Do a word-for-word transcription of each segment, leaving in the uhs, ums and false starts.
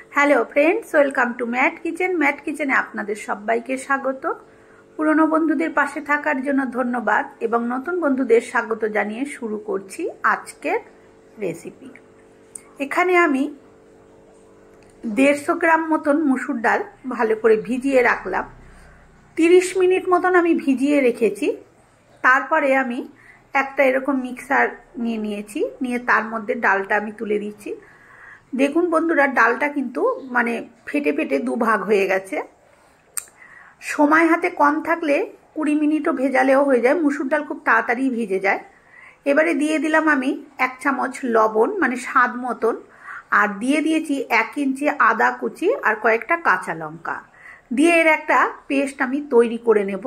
Hello friends, welcome to Matt kitchen. Matt কিচেনে আপনাদের সবাইকে স্বাগত। পুরনো বন্ধুদের পাশে থাকার জন্য ধন্যবাদ এবং নতুন বন্ধুদের স্বাগত জানিয়ে শুরু করছি আজকের রেসিপি। এখানে আমি দেড়শো গ্রাম মতন মুসুর ডাল ভালো করে ভিজিয়ে রাখলাম। তিরিশ মিনিট মতন আমি ভিজিয়ে রেখেছি। তারপরে আমি একটা এরকম মিক্সার নিয়ে নিয়েছি, নিয়ে তার মধ্যে ডালটা আমি তুলে দিচ্ছি। দেখুন বন্ধুরা, ডালটা কিন্তু মানে ফেটে ফেটে দুভাগ হয়ে গেছে। সময় হাতে কম থাকলে কুড়ি মিনিটও ভেজালেও হয়ে যায়, মুসুর ডাল খুব তাড়াতাড়ি ভিজে যায়। এবারে দিয়ে দিলাম আমি এক চামচ লবণ, মানে স্বাদ মতন, আর দিয়ে দিয়েছি এক ইঞ্চি আদা কুচি আর কয়েকটা কাঁচা লঙ্কা দিয়ে এর একটা পেস্ট আমি তৈরি করে নেব।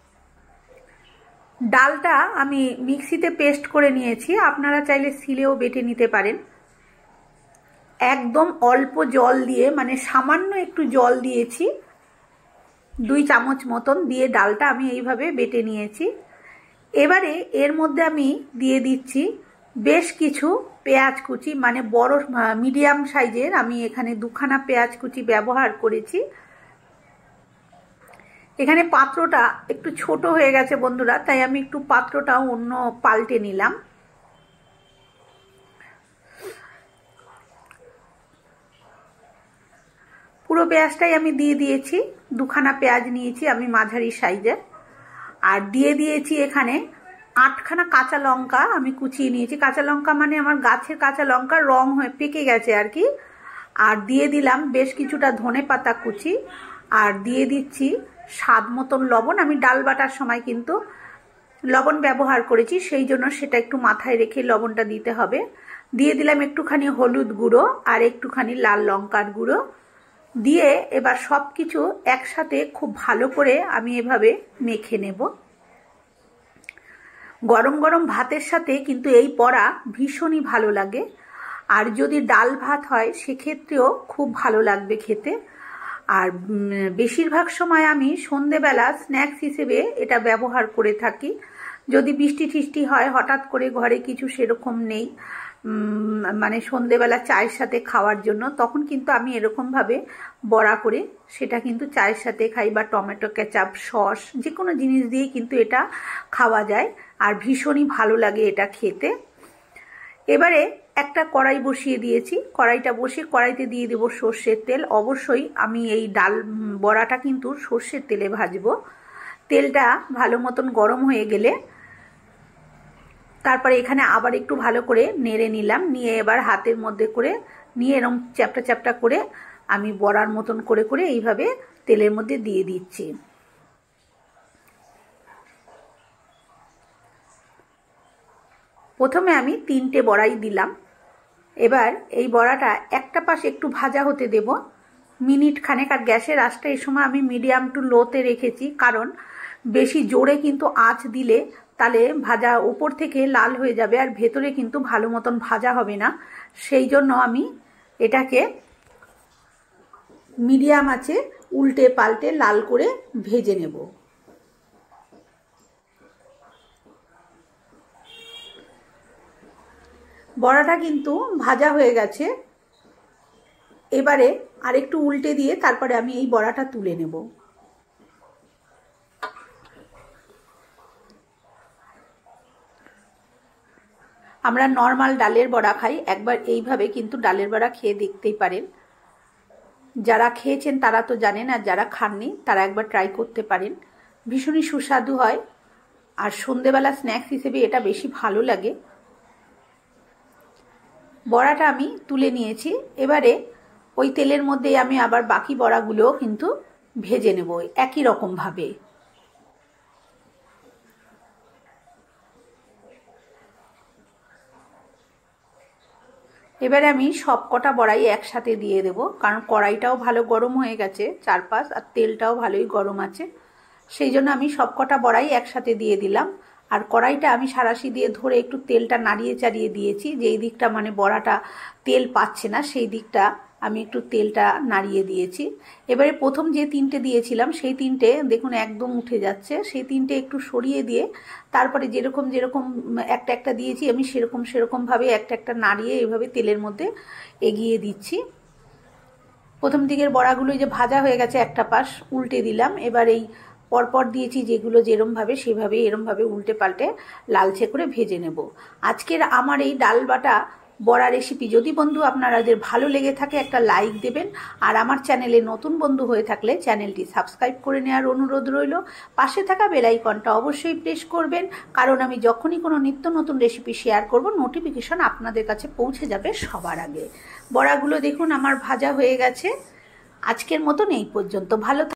ডালটা আমি মিক্সিতে পেস্ট করে নিয়েছি, আপনারা চাইলে শিলেও বেটে নিতে পারেন। একদম অল্প জল দিয়ে, মানে সামান্য একটু জল দিয়েছি, দুই চামচ মতন দিয়ে ডালটা আমি এইভাবে বেটে নিয়েছি। এবারে এর মধ্যে আমি দিয়ে দিচ্ছি বেশ কিছু পেঁয়াজ কুচি, মানে বড় মিডিয়াম সাইজের আমি এখানে দুখানা পেঁয়াজ কুচি ব্যবহার করেছি। এখানে পাত্রটা একটু ছোট হয়ে গেছে বন্ধুরা, তাই আমি একটু পাত্রটাও অন্য পাল্টে নিলাম। পুরো পেঁয়াজটাই আমি দিয়ে দিয়েছি, দুখানা পেঁয়াজ নিয়েছি আমি মাঝারি সাইজের। আর দিয়ে দিয়েছি এখানে আটখানা কাঁচা লঙ্কা আমি কুচিয়ে নিয়েছি। কাঁচা লঙ্কা মানে আমার গাছের কাঁচা লঙ্কা, রং হয়ে পেকে গেছে আর কি। আর দিয়ে দিলাম বেশ কিছুটা ধনে পাতা কুচি, আর দিয়ে দিচ্ছি স্বাদ মতন লবণ। আমি ডাল বাটার সময় কিন্তু লবণ ব্যবহার করেছি, সেই জন্য সেটা একটু মাথায় রেখে লবণটা দিতে হবে। দিয়ে দিলাম একটুখানি হলুদ গুঁড়ো আর একটুখানি লাল লঙ্কার গুঁড়ো দিয়ে এবার সব কিছু একসাথে খুব ভালো করে আমি এভাবে মেখে নেব। গরম গরম ভাতের সাথে কিন্তু এই বড়া ভীষণই ভালো লাগে, আর যদি ডাল ভাত হয় সেক্ষেত্রেও খুব ভালো লাগবে খেতে। আর বেশিরভাগ সময় আমি সন্ধেবেলা স্ন্যাক্স হিসেবে এটা ব্যবহার করে থাকি। যদি বৃষ্টি টিষ্টি হয়, হঠাৎ করে ঘরে কিছু সেরকম নেই, মানে সন্ধেবেলা চায়ের সাথে খাওয়ার জন্য, তখন কিন্তু আমি এরকমভাবে বড়া করে সেটা কিন্তু চায়ের সাথে খাই, বা টমেটো কেচাপ সস যে কোনো জিনিস দিয়ে কিন্তু এটা খাওয়া যায়, আর ভীষণই ভালো লাগে এটা খেতে। এবারে একটা কড়াই বসিয়ে দিয়েছি, কড়াইটা বসিয়ে কড়াইতে দিয়ে দেবো সর্ষের তেল। অবশ্যই আমি এই ডাল বড়াটা কিন্তু সর্ষের তেলে ভাজবো। তেলটা ভালো মতন গরম হয়ে গেলে তারপরে এখানে আবার একটু ভালো করে নেড়ে নিলাম, নিয়ে এবার হাতের মধ্যে করে নিয়ে এরকম চ্যাপটা চ্যাপটা করে আমি বড়ার মতন করে করে এইভাবে তেলের মধ্যে দিয়ে দিচ্ছি। প্রথমে আমি তিনটে বড়াই দিলাম। এবার এই বড়াটা একটা পাশ একটু ভাজা হতে দেব মিনিট খানেক। আর গ্যাসের আঁচটা এই সময় আমি মিডিয়াম টু লোতে রেখেছি, কারণ বেশি জোরে কিন্তু আঁচ দিলে তাহলে ভাজা উপর থেকে লাল হয়ে যাবে আর ভেতরে কিন্তু ভালো মতন ভাজা হবে না। সেই জন্য আমি এটাকে মিডিয়াম আঁচে উল্টে পাল্টে লাল করে ভেজে নেব। বড়াটা কিন্তু ভাজা হয়ে গেছে। এবারে আরেকটু উল্টে দিয়ে তারপরে আমি এই বড়াটা তুলে নেব। আমরা নর্মাল ডালের বড়া খাই, একবার এইভাবে কিন্তু ডালের বড়া খেয়ে দেখতেই পারেন। যারা খেয়েছেন তারা তো জানেন, আর যারা খাননি তারা একবার ট্রাই করতে পারেন। ভীষণই সুস্বাদু হয়, আর সন্ধেবেলা স্ন্যাক্স হিসেবে এটা বেশি ভালো লাগে। বড়াটা আমি তুলে নিয়েছি। এবারে ওই তেলের মধ্যে আমি আবার বাকি বড়াগুলোও কিন্তু ভেজে নেব একই রকম ভাবে। এবারে আমি সব কটা বড়াই একসাথে দিয়ে দেব, কারণ কড়াইটাও ভালো গরম হয়ে গেছে চারপাশ, আর তেলটাও ভালোই গরম আছে। সেই জন্য আমি সব কটা বড়াই একসাথে দিয়ে দিলাম। আর কড়াইটা আমি সাঁড়াশি দিয়ে ধরে একটু তেলটা নাড়িয়ে চাড়িয়ে দিয়েছি, যেই দিকটা মানে বড়াটা তেল পাচ্ছে না সেই দিকটা আমি একটু তেলটা নাড়িয়ে দিয়েছি। এবারে প্রথম যে তিনটে দিয়েছিলাম সেই তিনটে দেখুন একদম উঠে যাচ্ছে, সেই তিনটে একটু সরিয়ে দিয়ে তারপরে যেরকম যেরকম একটা একটা দিয়েছি আমি সেরকম সেরকমভাবে একটা একটা নাড়িয়ে এভাবে তেলের মধ্যে এগিয়ে দিচ্ছি। প্রথম দিকের বড়াগুলো যে ভাজা হয়ে গেছে, একটা পাশ উল্টে দিলাম। এবার এই পরপর দিয়েছি যেগুলো যেরমভাবে সেভাবে এরমভাবে উল্টে পাল্টে লালচে করে ভেজে নেব। আজকের আমার এই ডাল বাটা বড়া রেসিপি যদি বন্ধু আপনাদের ভালো লেগে থাকে একটা লাইক দেবেন, আর আমার চ্যানেলে নতুন বন্ধু হয়ে থাকলে চ্যানেলটি সাবস্ক্রাইব করে নেওয়ার অনুরোধ রইল। পাশে থাকা বেল আইকনটা অবশ্যই প্রেস করবেন, কারণ আমি যখনই কোনো নিত্য নতুন রেসিপি শেয়ার করব নোটিফিকেশন আপনাদের কাছে পৌঁছে যাবে সবার আগে। বড়াগুলো দেখুন আমার ভাজা হয়ে গেছে। আজকের মতন এই পর্যন্ত। ভালো